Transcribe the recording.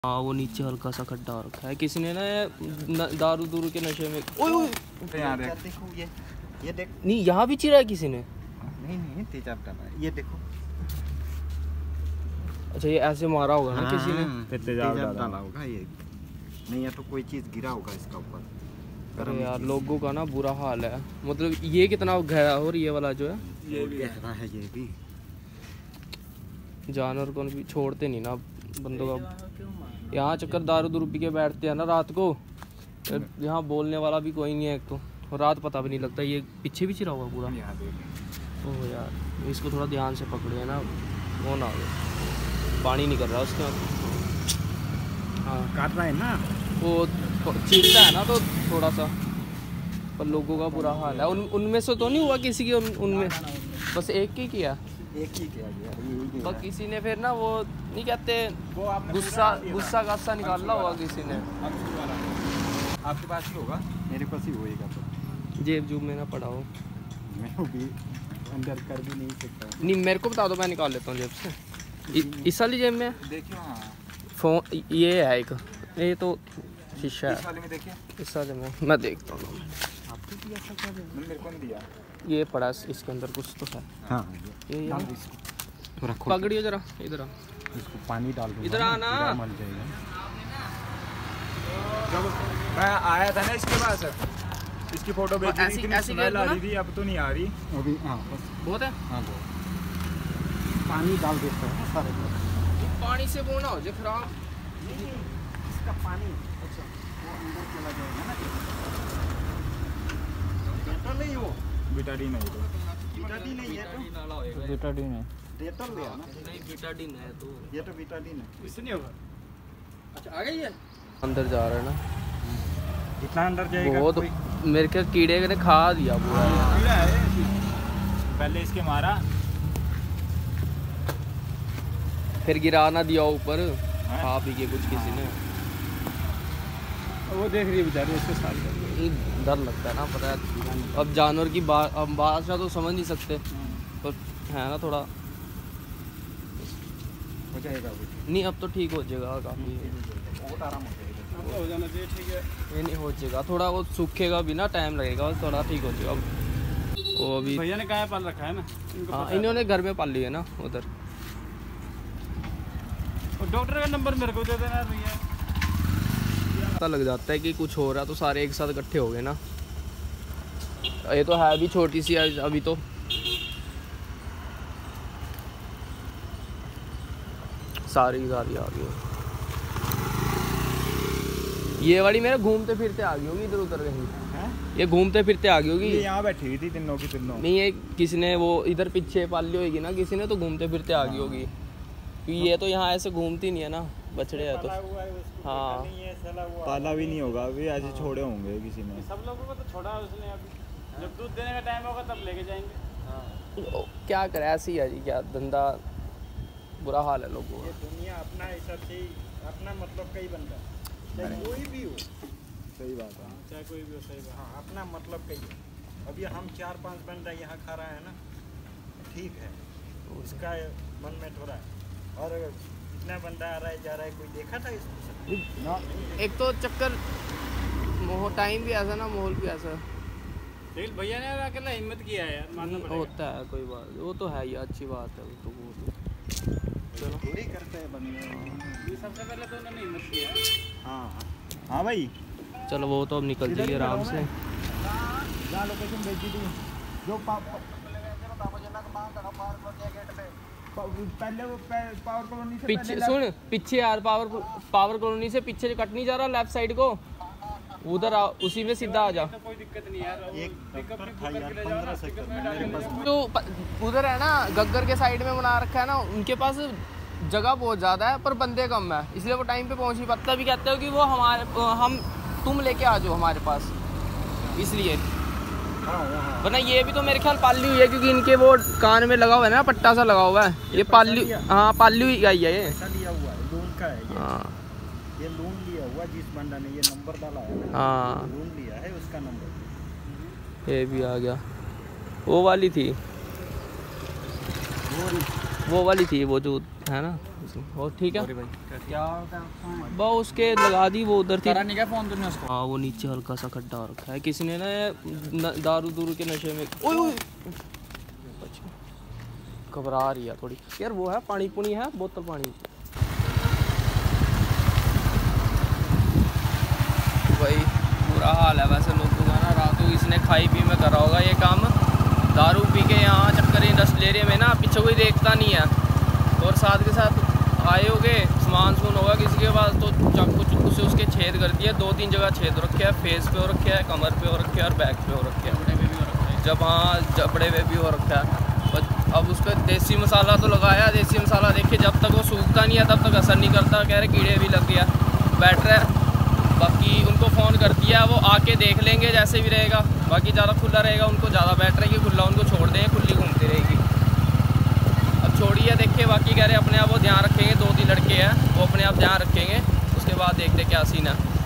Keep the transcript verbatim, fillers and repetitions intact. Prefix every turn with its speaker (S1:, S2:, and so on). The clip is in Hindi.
S1: हाँ वो नीचे हल्का सा खड्डा हो रखा है किसी ने ना न, दारू दूरू के नशे में। ओए ओए
S2: देखो ये ये देख
S1: नहीं यहाँ भी चिरा है किसी ने।
S2: नहीं नहीं तेजाब डाला है ये देखो।
S1: अच्छा ये ऐसे मारा होगा ना किसी ने
S2: फिर तेजाब डाला होगा ये। नहीं या तो कोई चीज गिरा होगा इसका ऊपर।
S1: अरे यार लोगों का ना बुरा हाल है। मतलब ये कितना गहरा और ये वाला जो है
S2: ये भी गहरा है ये भी।
S1: जानवर को भी छोड़ते नहीं ना बंदों का। यहाँ चक्कर दारू दूरू पी के बैठते हैं ना रात को। यहाँ बोलने वाला भी कोई नहीं है एक तो, और रात पता भी नहीं लगता। ये पीछे भी चिरा हुआ पूरा। ओह यार इसको थोड़ा ध्यान से पकड़े ना, वो ना हो पानी नहीं कर रहा उसके बाद। हाँ
S2: काट रहा है ना
S1: वो चीरता है ना तो थोड़ा सा। पर लोगों का बुरा हाल है। उन उनमें से तो नहीं हुआ किसी की उन, उनमें बस एक ही किया
S2: एक ही किया गया।
S1: बस किसी ने फिर ना वो नहीं कहते गुस्सा गुस्सा गासा निकालना होगा किसी ने।
S2: आपके पास ही होगा मेरे पास ही होएगा तो
S1: जेब जूब में ना पड़ा हो।
S2: मैं भी अंदर कर भी नहीं सकता।
S1: नहीं मेरे को बता दो मैं निकाल लेता हूँ जेब से। इ, इस वाली जेब में
S2: देखिए। हाँ
S1: फोन ये है एक, ये तो शीशा है।
S2: इस वाले में देखिए।
S1: इस वाले में मैं देखता हूँ।
S2: आपको भी ऐसा क्या है? मेरे को नहीं दिया। ये
S1: पड़ा इसके अंदर कुछ तो है।
S2: हाँ
S1: ये
S2: डाल दो इसको।
S1: पकड़ियो जरा इधर आ।
S2: इसको पानी डाल दो।
S1: इधर आना।
S2: मर जाएगा। जब मैं आया था ना इसके पास इसकी फोटो भेजी थी, इतनी स्मेल आ रही थी, अब तो नहीं आ रही अभी। हाँ बस बहुत है। हाँ बहुत पानी डाल देते हैं सारे
S1: पानी से वो ना हो जाए खराब।
S2: इसका पानी अच्छा वो अंदर चला जाएगा ना। डेटॉल नहीं वो बीटाडीन है। तो बीटाडीन नहीं है तो
S1: बीटाडीन है।
S2: डेटॉल ले आना।
S1: नहीं बीटाडीन है तो
S2: ये तो बीटाडीन है। इससे नहीं होगा। अच्छा आ गई है।
S1: अंदर जा रहा है ना।
S2: कितना अंदर जाएगा?
S1: बहुत मेरे के कीड़े ने खा दिया पूरा।
S2: कीड़ा है पहले इसके मारा
S1: फिर गिरा ना दिया ऊपर खा पी के कुछ किसी ने।
S2: वो देख रही है बेचारी उसके साथ।
S1: डर लगता है ना पता है। अब जानवर की बा, अब भाषा तो समझ नहीं सकते पर है ना थोड़ा
S2: हो जाएगा।
S1: नहीं अब तो ठीक हो जाएगा काफ़ी।
S2: बहुत आराम हो जाएगा। हो जाना चाहिए। ठीक है
S1: ये नहीं हो जाएगा थोड़ा वो सूखेगा भी ना टाइम लगेगा थोड़ा ठीक हो जाएगा। अब वो अभी
S2: भैया ने कहाँ पाल रखा है ना।
S1: हाँ इन्होंने घर में पाल लिया ना उधर।
S2: डॉक्टर का नंबर मेरे को दे देना भैया।
S1: पता लग जाता है कि कुछ हो रहा है तो सारे एक साथ इकट्ठे हो गए ना। ये तो है भी छोटी सी अभी तो। सारी सारी आ गई। ये वाली मेरे घूमते फिरते आ गई होगी इधर उधर कहीं। ये घूमते फिरते आ गई होगी।
S2: ये यहाँ बैठी हुई थी तीनों की तीनों।
S1: नहीं ये किसी ने वो इधर पीछे पाल ली होगी ना किसी ने तो घूमते फिरते आ गई होगी। क्योंकि ये तो यहाँ ऐसे घूमती नहीं है ना बछड़े है तो। हाँ
S2: पाला भी नहीं होगा अभी ऐसे छोड़े होंगे किसी ने।
S3: सब लोगों को तो छोड़ा उसने अभी। जब दूध देने का टाइम होगा तब लेके जाएंगे।
S1: हाँ क्या करे ऐसे ही है जी क्या धंधा। बुरा हाल है लोगों
S2: का। दुनिया अपना हिसाब से अपना मतलब कई बनता है चाहे कोई भी हो। सही बात है
S3: चाहे कोई भी हो। सही बात।
S2: हाँ अपना मतलब कई है। अभी हम चार पांच बंदा यहाँ खा रहा है ना ठीक है उसका मन में थोड़ा है। और इतना बंदा आ रहा है जा रहा है कोई देखा था इसको?
S1: एक तो चक्कर टाइम भी ऐसा ना माहौल भी ऐसा।
S3: लेकिन भैया ने अकेला हिम्मत किया है यार मानना पड़ेगा।
S1: होता है कोई बात वो तो है ये अच्छी बात है तो वो तो
S2: चलो पूरी करते हैं बंदे।
S3: ये सबसे पहले तो उन्होंने हिम्मत किया है।
S2: हाँ हाँ भाई
S1: चलो वो तो अब निकल जाइए आराम से।
S2: जहाँ लोकेशन भेज दी थी जो पहले वो पावर कॉलोनी से
S1: पीछे सुन पीछे यार पावर पावर कॉलोनी से पीछे कट नहीं जा रहा लेफ्ट साइड को उधर आ उसी में सीधा आ जा।
S3: तो कोई दिक्कत नहीं यार।
S2: एक पंद्रह सेकंड मेरे पास
S1: तो उधर है ना गग्गर के साइड में बना रखा है ना उनके पास जगह बहुत ज़्यादा है पर बंदे कम है इसलिए वो टाइम पे पहुंच नहीं पाता। भी कहते हो कि वो हमारे हम तुम लेके आ जाओ हमारे पास इसलिए। वरना ये भी तो मेरे ख्याल पाली हुई है क्योंकि इनके वो कान में लगा हुआ है ना पट्टा सा लगा हुआ है। ये पाली हाँ पाली हुई आई है ये।
S2: ऐसा लिया हुआ है लोन का है ये।
S1: हाँ
S2: ये लोन लिया हुआ जिस बंदा ने ये नंबर डाला है
S1: हाँ
S2: लोन लिया है उसका नंबर।
S1: ये भी आ गया। वो वाली थी वो वाली थी वो जो है ना और ठीक है
S3: क्या
S1: बा उसके लगा दी वो उधर थी
S3: नहीं क्या फोन तुमने उसको?
S1: हाँ वो नीचे हल्का सा खड्डा रखा है किसी ने ना न- दारू दूरू के नशे में ओए ओए घबरा रही है थोड़ी यार। वो है पानी पुनी है बोतल पानी भाई बुरा हाल है वैसे लोगों का ना। रात को इसने खाई पी में करा होगा ये काम, दारू पी के यहाँ चक्कर इंडस्ट्रियल एरिया में ना पीछे कोई देखता नहीं है और साथ के साथ आए होगे सामान सुन होगा किसी के पास तो चाकू चुक्कू से उसके छेद कर दिया। दो तीन जगह छेद रखे है, फेस पे हो रखे है, कमर पे हो रखे है और बैक पे हो रखे है, जबड़े पे भी हो रखा है। जब हाँ जबड़े पे भी हो रखा है। और अब उस पर देसी मसाला तो लगाया, देसी मसाला देखिए जब तक वो सूखता नहीं है तब तक असर नहीं करता। कह रहे कीड़े भी लग गया बैठ रहा है। बाकी उनको फ़ोन कर दिया वो आके देख लेंगे जैसे भी रहेगा। बाकी ज़्यादा खुला रहेगा उनको ज़्यादा बैठ रहेगी, खुला उनको छोड़ देंगे, खुली घूमती रहेगी। अब छोड़िए देखिए बाकी कह रहे अपने आप वो ध्यान रखेंगे। दो तीन लड़के हैं वो अपने आप ध्यान रखेंगे, उसके बाद देखते क्या सीन है।